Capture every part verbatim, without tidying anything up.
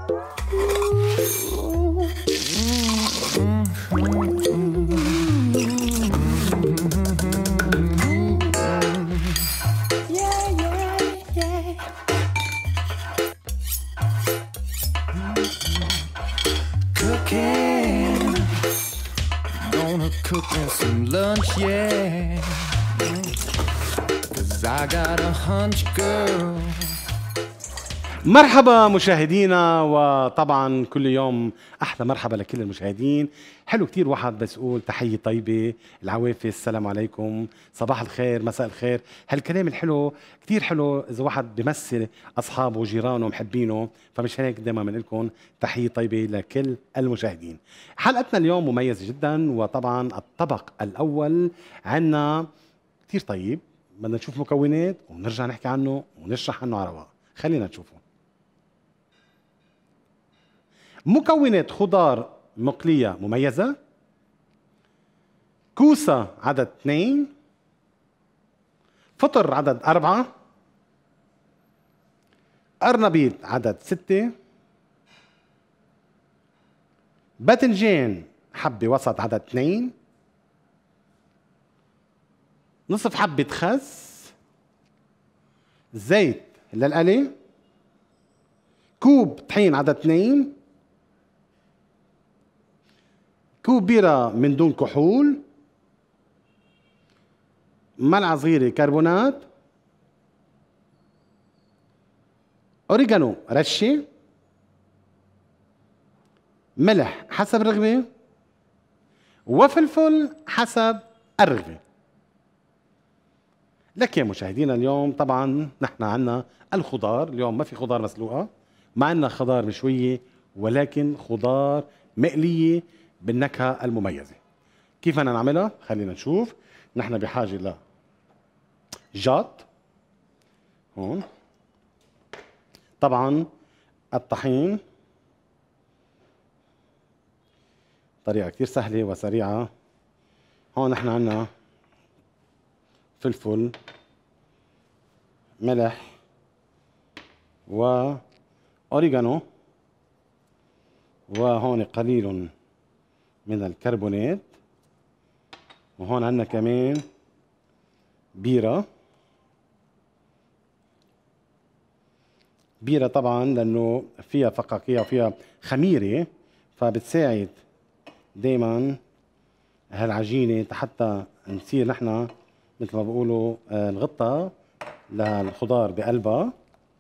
Cooking, gonna cook me some lunch, yeah. Cause I got a hunch, girl. مرحبا مشاهدينا، وطبعا كل يوم احلى مرحبا لكل المشاهدين. حلو كتير واحد بس يقول تحيه طيبه، العوافي، السلام عليكم، صباح الخير، مساء الخير. هالكلام الحلو كتير حلو اذا واحد بيمثل اصحابه وجيرانه ومحبينه، فمش هيك دائما بنقول لكم تحيه طيبه لكل المشاهدين. حلقتنا اليوم مميزه جدا، وطبعا الطبق الاول عنا كتير طيب، بدنا نشوف مكونات ونرجع نحكي عنه ونشرح عنه على رواق. خلينا نشوفه. مكونات: خضار مقلية مميزة، كوسة عدد اثنين، فطر عدد أربعة، قرنبيط عدد ستة، باذنجان حبة وسط عدد اثنين، نصف حبة خس، زيت للقلي، كوب طحين عدد اثنين، كوب بيرة من دون كحول، ملعقة صغيرة كربونات، أوريجانو رشة، ملح حسب الرغبة، وفلفل حسب الرغبة. لك يا مشاهدينا، اليوم طبعا نحن عنا الخضار. اليوم ما في خضار مسلوقة، ما عنا خضار مشوية، ولكن خضار مقلية بالنكهة المميزة. كيف بدنا نعملها؟ خلينا نشوف. نحن بحاجة ل جاط هون، طبعا الطحين، طريقة كتير سهلة وسريعة. هون نحن عنا فلفل، ملح، وأوريجانو، وهون قليل من الكربونات، وهون عندنا كمان بيرة. بيرة طبعا لأنه فيها فقاقيع وفيها خميرة، فبتساعد دايما هالعجينة حتى نصير نحن مثل ما بقولوا نغطى للخضار بقلبها.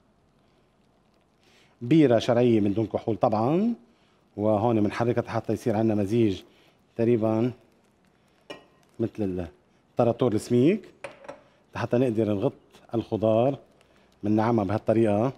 بيرة شرعية من دون كحول طبعا، وهون بنحركها حتى يصير عندنا مزيج تقريبا مثل الطراطور السميك، حتى نقدر نغط الخضار. بنعمها بهالطريقة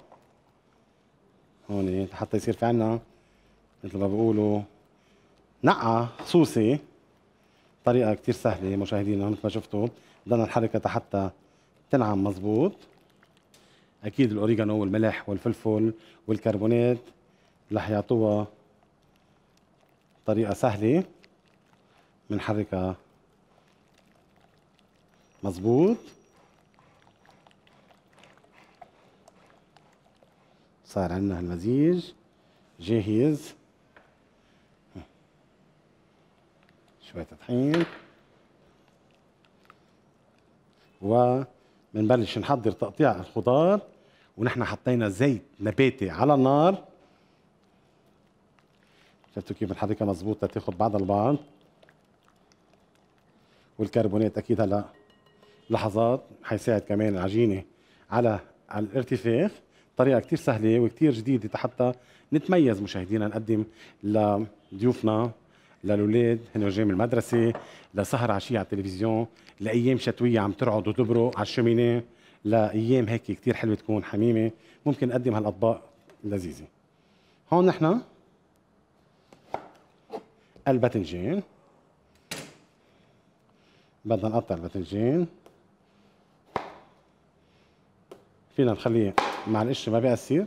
هون حتى يصير في عنا مثل ما بيقولوا نقعة خصوصي. طريقة كتير سهلة مشاهدينا، مثل ما شفتوا بدنا نحركها حتى تنعم مزبوط. أكيد الأوريجانو والملح والفلفل والكربونات رح يعطوها طريقة سهلة، بنحركها مزبوط. صار عندنا المزيج جاهز. شوية طحين، وبنبلش نحضر تقطيع الخضار. ونحن حطينا زيت نباتي على النار. شفتوا كيف بنحركها مزبوط تاخذ بعض البعض. والكربونات اكيد هلا لحظات حيساعد كمان العجينه على على الارتفاع. طريقه كتير سهله وكتير جديده حتى نتميز مشاهدينا، نقدم لضيوفنا، للاولاد هن جايين من المدرسه، لسهر عشيه على التلفزيون، لايام شتويه عم ترعد وتبرق على الشمينيه، لايام هيك كتير حلوه تكون حميمه. ممكن نقدم هالاطباق اللذيذه. هون نحن الباذنجان، بدنا نقطع الباذنجان. فينا نخليه مع القشر ما بيأثر.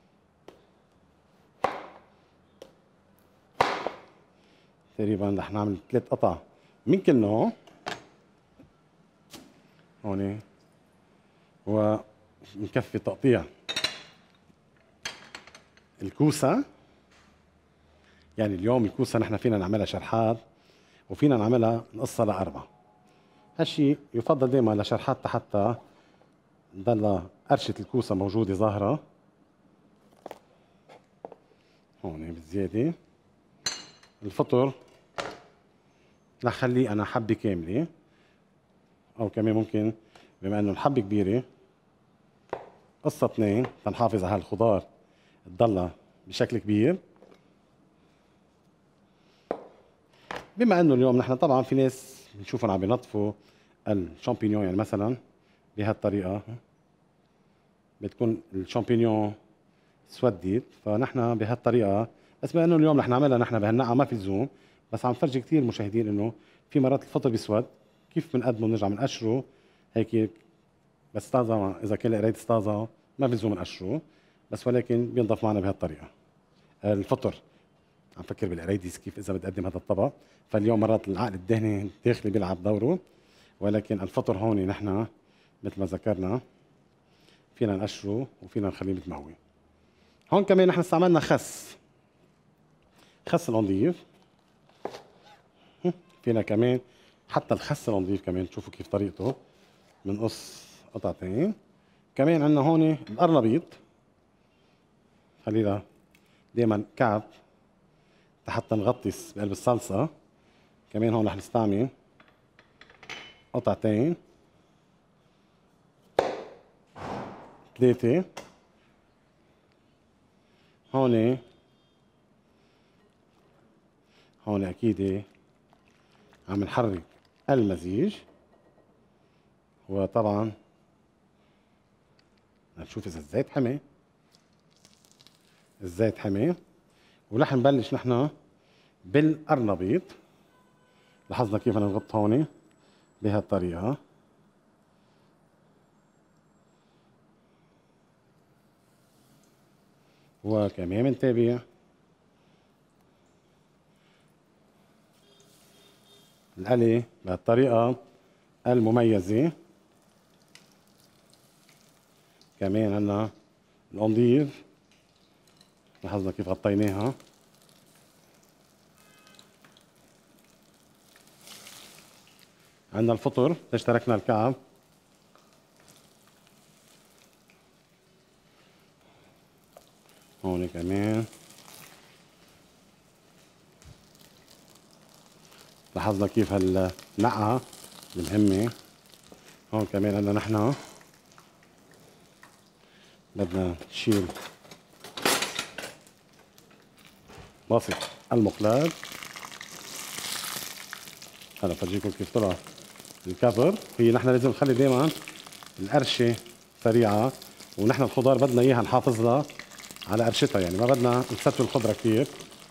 تقريبا رح نعمل ثلاث قطع من كل نوع هون، ونكفي تقطيع الكوسة يعني اليوم الكوسه نحن فينا نعملها شرحات وفينا نعملها نقصها لاربع. هالشيء يفضل دائما لشرحات حتى تضل قرشه الكوسه موجوده ظاهره. هون بالزياده. الفطر رح خليه انا حبه كامله، او كمان ممكن بما انه الحبه كبيره قصه اثنين تنحافظ على هالخضار تضلها بشكل كبير. بما انه اليوم نحن طبعا في ناس بنشوفهم عم بينظفوا الشامبينيون، يعني مثلا بهالطريقه بتكون الشامبينيون سودت، فنحن بهالطريقه بس بما انه اليوم رح نعملها نحن بهالنقعه ما في زوم، بس عم فرجي كثير المشاهدين انه في مرات الفطر بيسود كيف بنقدمه بنرجع بنقشره هيك، بس طازه اذا كان القرايد طازه ما في زوم نقشره، بس ولكن بينضف معنا بهالطريقه. الفطر عم فكر بالقرايديس كيف اذا بتقدم هذا الطبق، فاليوم مرات العقل الدهني الداخلي بيلعب دوره، ولكن الفطر هون نحن مثل ما ذكرنا فينا نقشره وفينا نخليه متموي. هون كمان نحن استعملنا خس خس الأنظيف، فينا كمان حتى الخس الأنظيف كمان تشوفوا كيف طريقته بنقص قطعتين. كمان عندنا هون القرنبيط خلينا دائما كعب حتى نغطس بقلب الصلصة. كمان هون رح نستعمل قطعتين ثلاثة. هون هون أكيد عم نحرك المزيج، وطبعا نشوف إذا الزيت حمي. الزيت حمي ورح نبلش نحن بالقرنبيط. لاحظنا كيف أنا نغط هون بهالطريقة. وكمان بنتابع القلي بهالطريقة المميزة. كمان عنا الأنديف لاحظنا كيف غطيناها. عندنا الفطر ليش تركنا الكعب. هون كمان لاحظنا كيف هالنقعة المهمة. هون كمان عندنا نحن بدنا نشيل باسط المقلاة. هلا بفرجيكم كيف طلع الكفر. هي نحن لازم نخلي دائما القرشة سريعة، ونحن الخضار بدنا اياها نحافظ لها على قرشتها، يعني ما بدنا نستوي الخضرة كثير.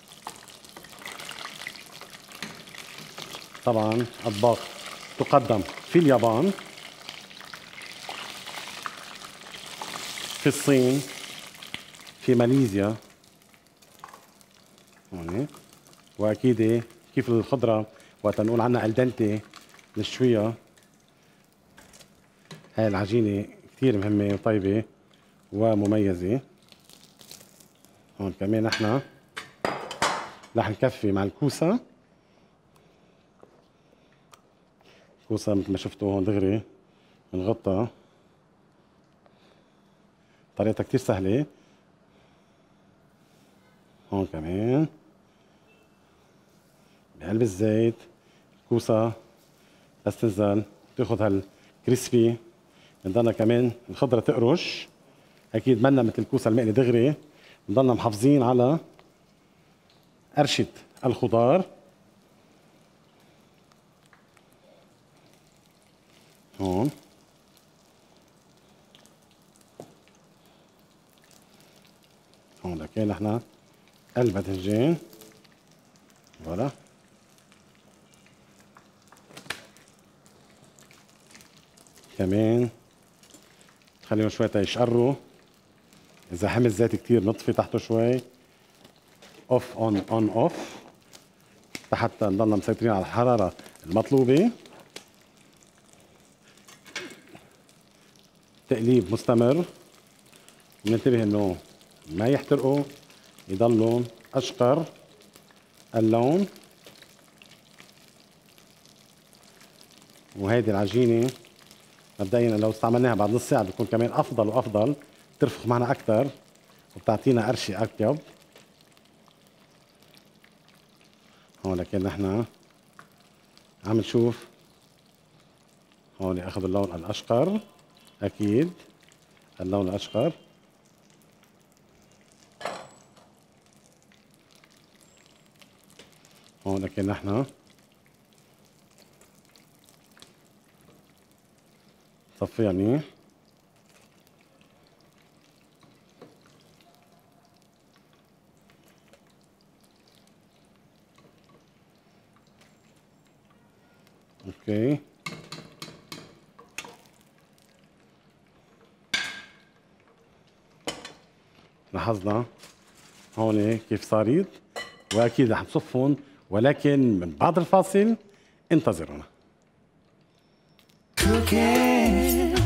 طبعا اطباق تقدم في اليابان، في الصين، في ماليزيا هون. واكيد كيف الخضره وقت نقول عنها الدنتي نشويها. هاي العجينه كثير مهمه وطيبه ومميزه. هون كمان نحن رح نكفي مع الكوسه. كوسه مثل ما شفتوا هون دغري بنغطها، طريقتها كثير سهله. هون كمان بقلب الزيت الكوسه بس تنزل تاخذ هالكريسبي، بنضلنا كمان الخضره تقرش. اكيد منا مثل الكوسه المقلي دغري، بنضلنا محافظين على قرشه الخضار. هون هون لكن نحن قلب باذنجان فوالا. كمان خليهم شوي تيشقروا. اذا حمل الزيت كتير نطفي تحته شوي، اوف اون اون اوف حتى نضلنا مسيطرين على الحراره المطلوبه. تقليب مستمر، بننتبه انه ما يحترقوا، يضلوا اشقر اللون. وهيدي العجينة مبدئيا لو استعملناها بعد نص ساعة بيكون كمان أفضل وأفضل، ترفق معنا أكثر وبتعطينا قرشة أطيب. هون لكن نحن عم نشوف هون أخذ اللون الأشقر، أكيد اللون الأشقر. هون لكن نحن صفيها منيح. اوكي لاحظنا هون كيف صارت، واكيد رح نصفهم، ولكن من بعد الفاصل انتظرونا. Cooking.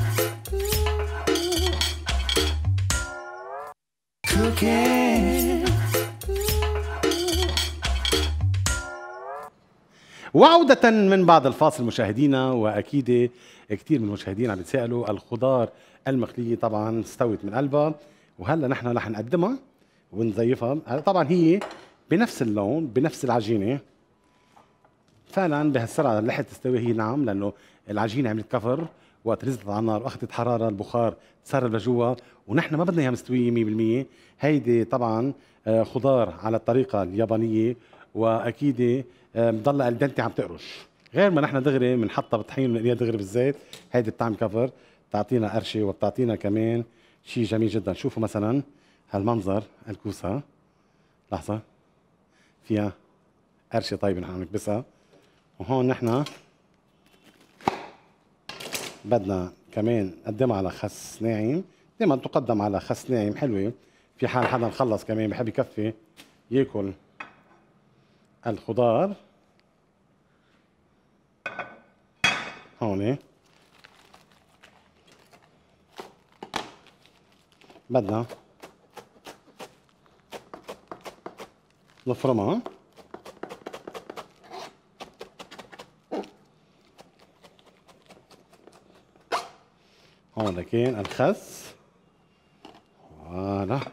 Cooking. وعودة من بعد الفاصل مشاهدينا، واكيد كثير من المشاهدين عم يتساءلوا الخضار المخلية طبعا استوت من قلبها، وهلا نحن رح نقدمها ونزيفها. طبعا هي بنفس اللون بنفس العجينة، فعلا بهالسرعة رح تستوي هي، نعم، لانه العجينة عملت كفر وقت نزلت على النار واخذت حرارة، البخار تسرب لجوا، ونحن ما بدنا اياها مستوية مية بالمية. هيدي طبعا خضار على الطريقة اليابانية، واكيد مضلها الدنتي عم تقرش، غير ما نحن دغري بنحطها بالطحين ونقليها دغري بالزيت. هيدي بتعمل كفر، بتعطينا قرشة وبتعطينا كمان شيء جميل جدا. شوفوا مثلا هالمنظر، الكوسة لحظة فيها قرشة طيبة نحن عم نكبسها. وهون نحن بدنا كمان نقدمها على خس ناعم، دائما تقدم على خس ناعم حلوة، في حال حدا مخلص كمان بحب يكفي ياكل الخضار. هون بدنا نفرمها. هون لكن الخس، فوالا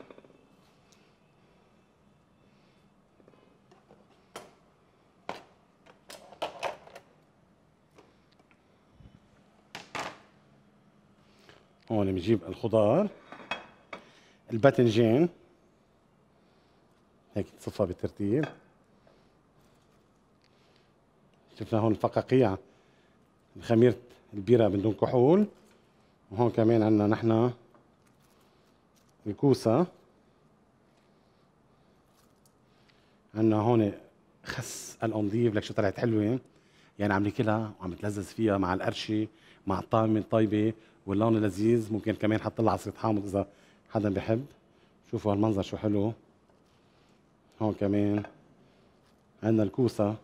هون بنجيب الخضار، الباذنجان هيك تصفها بالترتيب. شفنا هون الفقاقيع، خميرة البيرة من دون كحول. وهون كمان عندنا نحن الكوسة، عندنا هون خس الأنديف، لك شو طلعت حلوة، يعني عم ناكلها وعم نتلذذ فيها مع القرشة مع الطعمة الطيبة واللون اللذيذ. ممكن كمان حط لها عصرة حامض إذا حدا بيحب. شوفوا هالمنظر شو حلو. هون كمان عندنا الكوسة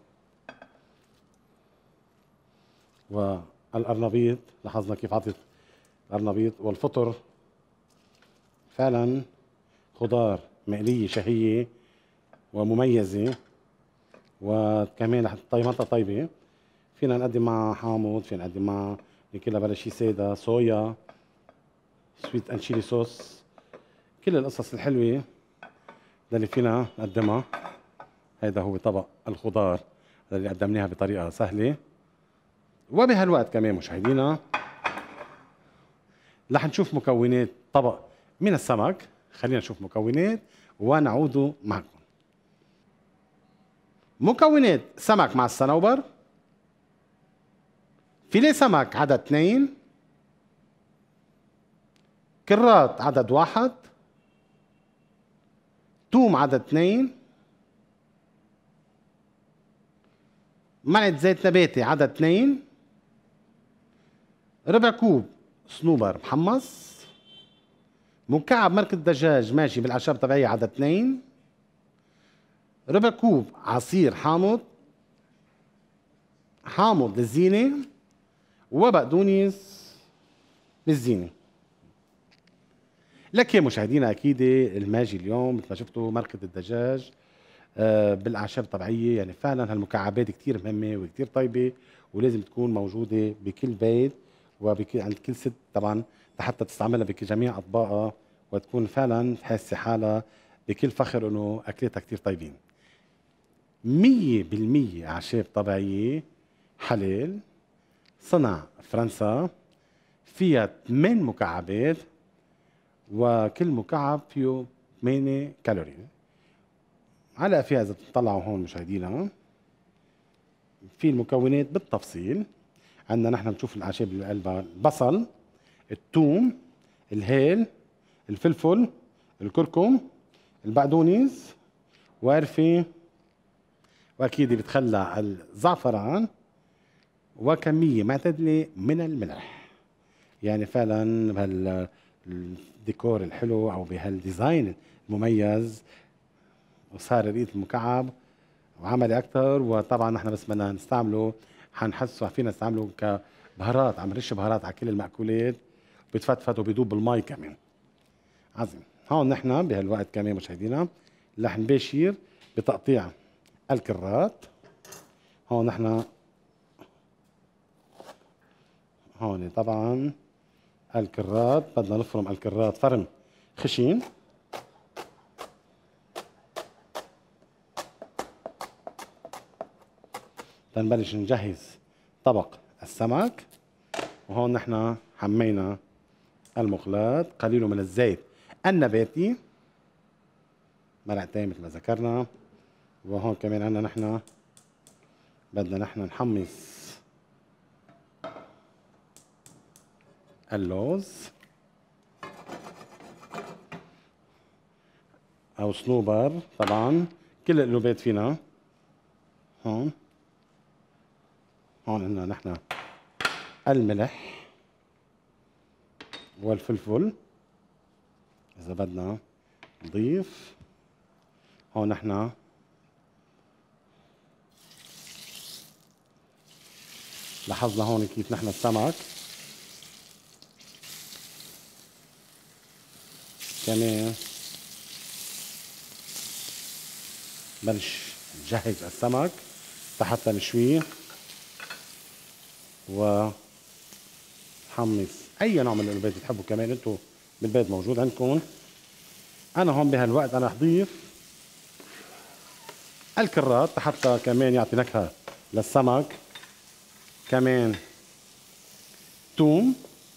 والقرنبيط، لاحظنا كيف عطت القرنبيط والفطر. فعلا خضار مقلية شهية ومميزة، وكمان طيمتها طيبة. فينا نقدم معها حامض، فينا نقدم معها ناكلها بلا شي سادة، صويا، سويت اند شيلي صوص، كل القصص الحلوة اللي فينا نقدمها. هذا هو طبق الخضار اللي قدمناها بطريقة سهلة. وبهالوقت كمان مشاهدينا رح نشوف مكونات طبق من السمك. خلينا نشوف مكونات ونعود معكم. مكونات: سمك مع الصنوبر، فيليه سمك عدد اثنين، كرات عدد واحد، توم عدد اثنين، معلقة زيت نباتي عدد اثنين، ربع كوب صنوبر محمص، مكعب مرقة دجاج ماشي بالأعشاب الطبيعية عدد اثنين، ربع كوب عصير حامض حامض للزينة، وبقدونس للزينة. لك يا مشاهدينا أكيد الماجي اليوم مثل ما شفتوا مرقة الدجاج آه، بالاعشاب الطبيعيه. يعني فعلا هالمكعبات كثير مهمه وكثير طيبه، ولازم تكون موجوده بكل بيت وبكل عند كل ست طبعا، لحتى تستعملها بجميع اطباقها، وتكون فعلا تحسي حالها بكل فخر انه اكلتها كثير طيبين. مية بالمية اعشاب طبيعيه حلال، صنع فرنسا، فيها ثمان مكعبات، وكل مكعب فيه ثمانية كالوري. علق فيها اذا بتطلعوا هون مشاهدينا في المكونات بالتفصيل. عندنا نحن بنشوف الاعشاب اللي قلبها: البصل، الثوم، الهيل، الفلفل، الكركم، البقدونس، وقرفة، واكيد بتخلى الزعفران، وكمية معتدلة من الملح. يعني فعلا بهالديكور الحلو او بهالديزاين المميز وصار رقيق المكعب وعملي اكثر. وطبعا نحن بس بدنا نستعمله، حنحسه فينا نستعمله كبهارات، عم نرش بهارات على كل المأكولات، بيتفتفت وبيدوب بالمي كمان. عظيم. هون نحن بهالوقت كمان مشاهدينا رح نباشر بتقطيع الكرات. هون نحن هون طبعا الكرات بدنا نفرم الكرات فرم خشن. تنبلش نجهز طبق السمك. وهون نحن حمينا المخلط، قليل من الزيت النباتي، ملعقتين مثل ما ذكرنا. وهون كمان عندنا نحن بدنا نحن نحمص اللوز او صنوبر، طبعا كل القلوبات فينا. هون هون عندنا نحن الملح والفلفل اذا بدنا نضيف. هون نحن لاحظنا هون كيف نحن السمك كمان بلش نجهز السمك لحتى نشويه ونحمص اي نوع من القلوبات بتحبوا كمان انتم بالبيت موجود عندكم. انا هون بهالوقت انا اضيف الكرات حتى كمان يعطي نكهه للسمك، كمان ثوم،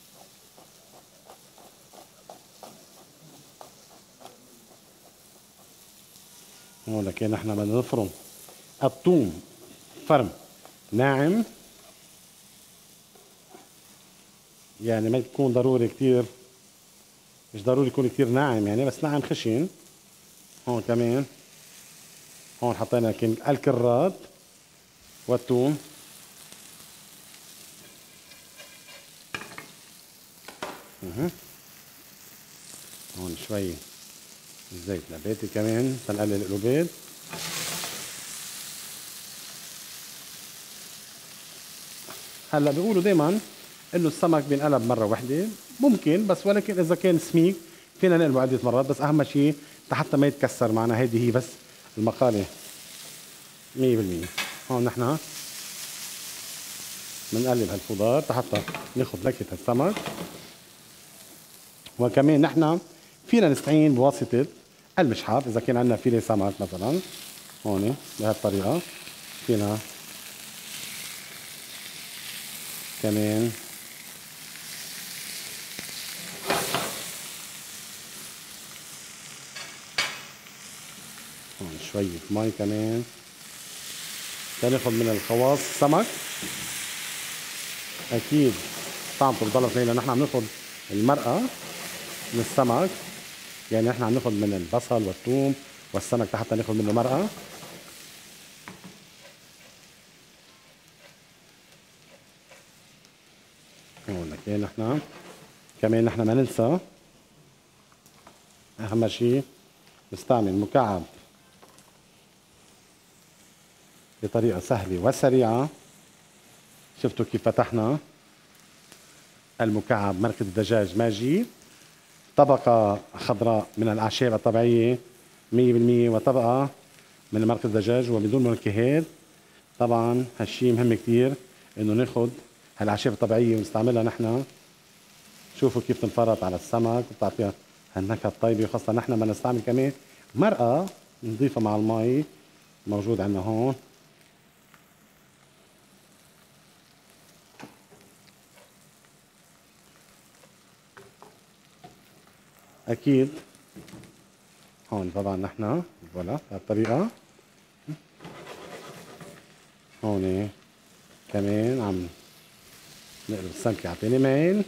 هون كان نحن بدنا نفرم الثوم فرم ناعم، يعني ما يكون ضروري كتير، مش ضروري يكون كتير ناعم يعني، بس ناعم خشن. هون كمان هون حطينا كم الكرات والثوم. اها هون شوي زيت نباتي كمان تنقلل القلوبات. هلا بيقولوا دائما انه السمك بينقلب مره واحده، ممكن، بس ولكن اذا كان سميك فينا نقلبه عده مرات، بس اهم شيء حتى ما يتكسر معنا. هيدي هي بس المقاله مية بالمية. هون نحن بنقلب هالخضار حتى ناخذ نكهه السمك. وكمان نحن فينا نستعين بواسطه المشحاف اذا كان عندنا فيليه سمك مثلا، هون بهالطريقه فينا كمان هون شوية مي كمان تناخد من الخواص سمك. اكيد طعمته بضلها فينا. نحن عم ناخد المرقة من السمك، يعني نحن عم ناخد من البصل والثوم والسمك حتى ناخد منه مرقة. هون كمان نحن كمان نحن ما ننسى اهم شيء نستعمل مكعب بطريقة سهلة وسريعة. شفتوا كيف فتحنا المكعب مرقة الدجاج ماجي، طبقة خضراء من الأعشاب الطبيعية مية بالمية، وطبقة من مرقة الدجاج وبدون منكهات. طبعا هالشي مهم كتير انه ناخد هالاعشاب الطبيعية ونستعملها نحن. شوفوا كيف تنفرط على السمك وبتعطيها هالنكهة الطيبة، وخاصة نحن بدنا نستعمل كمان مرقة نضيفها مع المي موجود عندنا هون. اكيد هون طبعا نحن فوالا بهالطريقة. هون كمان عم نقلب السمكة على تاني ميل.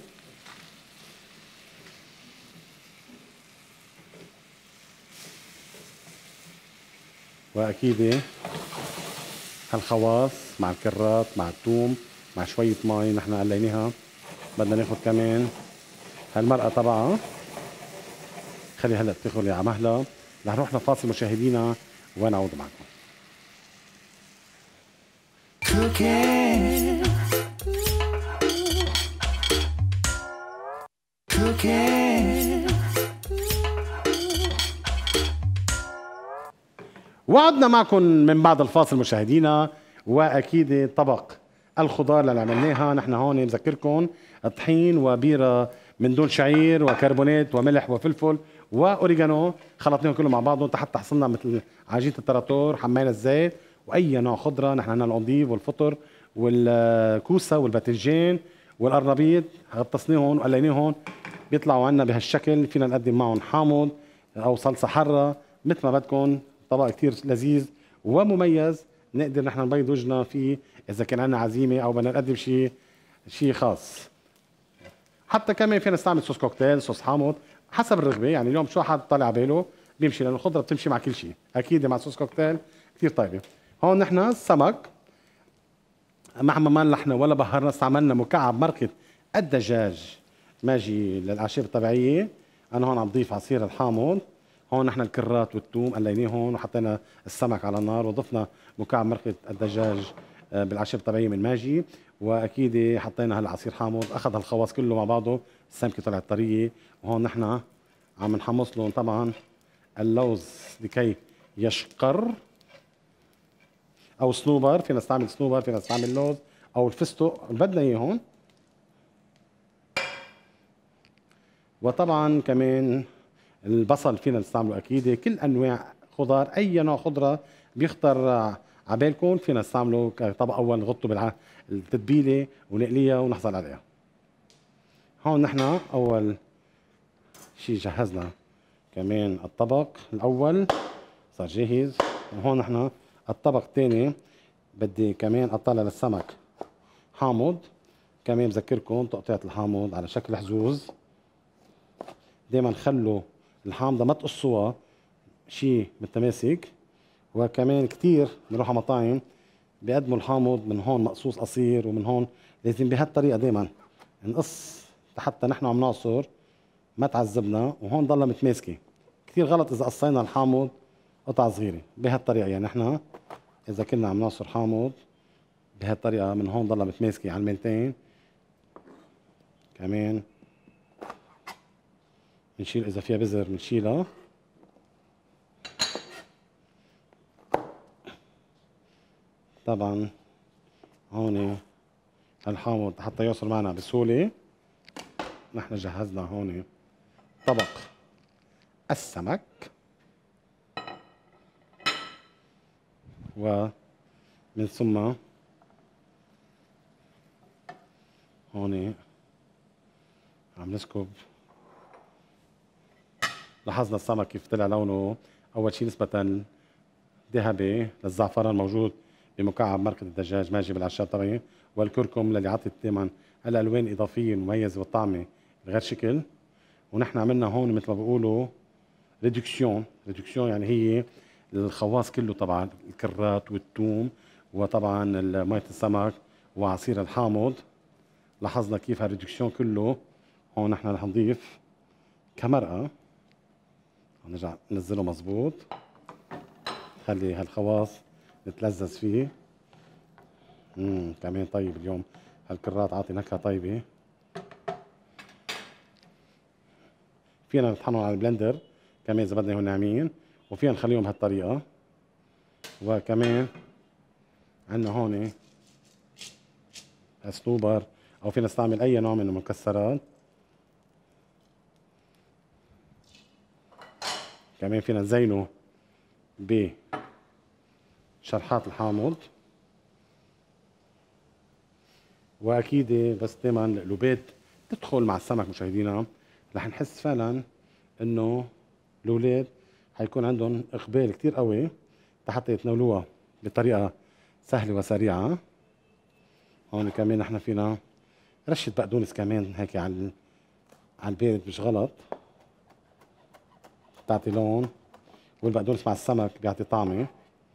واكيد هالخواص مع الكرات مع الثوم مع شوية مي نحن قليناها. بدنا ناخد كمان هالمرقة طبعا، خلي هلا تغلي على مهلها. رح نروح لفاصل مشاهدينا ونعود معكم. Cooking. Cooking. وعدنا معكم من بعد الفاصل مشاهدينا، واكيد طبق الخضار اللي عملناها نحن هون. بذكركم الطحين وبيره من دون شعير وكربونات وملح وفلفل واوريجانو، خلطناهم كلهم مع بعضهم حتى حصلنا مثل عجينه التراتور. حمينا الزيت واي نوع خضره، نحن عندنا الانديف والفطر والكوسه والباذنجان والقرنبيط، غطسناهم وقليناهم بيطلعوا عنا بهالشكل. فينا نقدم معهم حامض او صلصه حاره مثل ما بدكم. طبق كتير لذيذ ومميز نقدر نحن نبيض وجهنا فيه اذا كان عندنا عزيمه او بدنا نقدم شيء شيء خاص. حتى كمان فينا نستعمل صوص كوكتيل، صوص حامض حسب الرغبه. يعني اليوم شو حد طالع باله بيمشي، لانه الخضره بتمشي مع كل شيء. اكيد مع صوص كوكتيل كثير طيبه. هون نحن السمك ما ما ملحنا ولا بهرنا، استعملنا مكعب مرقه الدجاج ماجي للاعشاب الطبيعيه. انا هون عم ضيف عصير الحامض. هون نحن الكرات والثوم قليناهم وحطينا السمك على النار وضفنا مكعب مرقه الدجاج بالاعشاب الطبيعيه من ماجي. واكيد حطينا هلا عصير حامض، اخذ الخواص كله مع بعضه، السمكه طلعت طريه. وهون نحن عم نحمص لهم طبعا اللوز لكي يشقر، او صنوبر. فينا نستعمل صنوبر، فينا نستعمل لوز او الفستق اللي بدنا اياه هون. وطبعا كمان البصل فينا نستعمله. اكيد كل انواع خضار، اي نوع خضره بيخطر عبالكم فينا نستعمله كطبق اول. نغطه بالتتبيله ونقليها ونحصل عليها. هون نحن اول شيء جهزنا كمان الطبق الاول صار جاهز. وهون نحن الطبق الثاني بدي كمان اطلع للسمك حامض. كمان بذكركم تقطيعة الحامض على شكل حزوز. دائما خلوا الحامضة ما تقصوها، شيء متماسك. وكمان كتير بنروح على مطاعم بيقدموا الحامض من هون مقصوص قصير ومن هون. لازم بهالطريقة دائما نقص حتى نحن عم نعصر ما تعذبنا، وهون ضلها متماسكة. كتير غلط إذا قصينا الحامض قطع صغيرة بهالطريقة. يعني نحن إذا كنا عم نعصر حامض بهالطريقة من هون ضلها متماسكة على الميلتين. كمان بنشيل إذا فيها بذر بنشيلها. طبعا هون الحامض حتى يوصل معنا بسهولة. نحن جهزنا هون طبق السمك، ومن ثم هون عم نسكب. لاحظنا السمك كيف طلع لونه اول شيء نسبة ذهبي للزعفران موجود بمكعب مرقة الدجاج ماجي بالاعشاب طبعا، والكركم اللي عطت دائما الالوان اضافيه مميزه والطعمه بغير شكل. ونحن عملنا هون مثل ما بيقولوا ريدكسيون. ريدكسيون يعني هي الخواص كله طبعا الكرات والثوم وطبعا مية السمك وعصير الحامض. لاحظنا كيف هالريدكسيون كله. هون نحن رح نضيف كمرقه، نرجع ننزله مزبوط، خلي هالخواص نتلذذ فيه. امم كمان طيب اليوم هالكرات عاطي نكهه طيبه. فينا نطحنهم على البلندر كمان اذا بدنا هون ناعمين، وفينا نخليهم بهالطريقه. وكمان عندنا هون صنوبر، او فينا نستعمل اي نوع من المكسرات. كمان فينا نزينه بشرحات الحامض. واكيد بس دائما القلوبات تدخل مع السمك مشاهدينا رح نحس فعلا انه الاولاد حيكون عندهم اقبال كتير قوي حتى يتناولوها بطريقه سهله وسريعه. هون كمان نحن فينا رشه بقدونس كمان هيك على على البارد مش غلط، بتعطي لون، والبقدونس مع السمك بيعطي طعمه.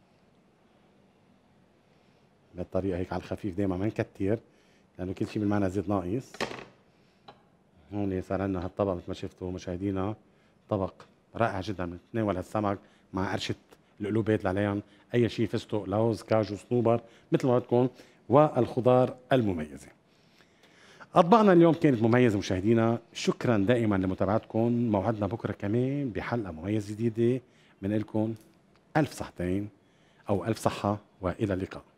بهالطريقه هيك على الخفيف دائما ما نكتر لانه كل شيء بالمعنى زيت ناقص. هون صار عندنا هالطبق مثل ما شفتوا مشاهدينا، طبق رائع جدا بنتناول هالسمك مع قرشه القلوبات اللي عليهم اي شيء، فستق، لوز، كاجو، صنوبر مثل ما بدكم، والخضار المميزه. اطباقنا اليوم كانت مميزه مشاهدينا، شكرا دائما لمتابعتكم. موعدنا بكره كمان بحلقه مميزه جديده. بنقول لكم الف صحتين او الف صحه والى اللقاء.